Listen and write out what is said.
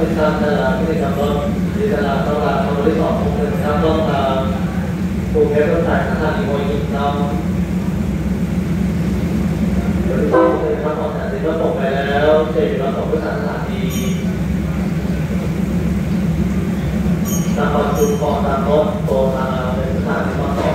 ที่ทำแต่ละที่ทำรถที่ตลาดตลาดทำบริษัทของเงินทำรถกลุ่มเก็บรถไถสถานีมวยยิ้มน้ำบริษัทเลยครับตอนนี้ก็ตกไปแล้วเจ็ดร้อยสองบริษัทสถานีตามปัจจุบันตามรถโตมาเป็นสถานีมาต่อ